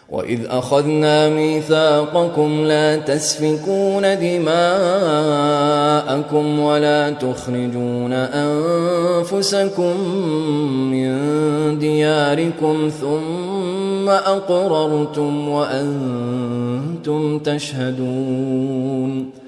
وإذ أخذنا ميثاقكم لا تسفكون دماءكم ولا تخرجون أنفسكم من دياركم ثم أقررتم وأنتم تشهدون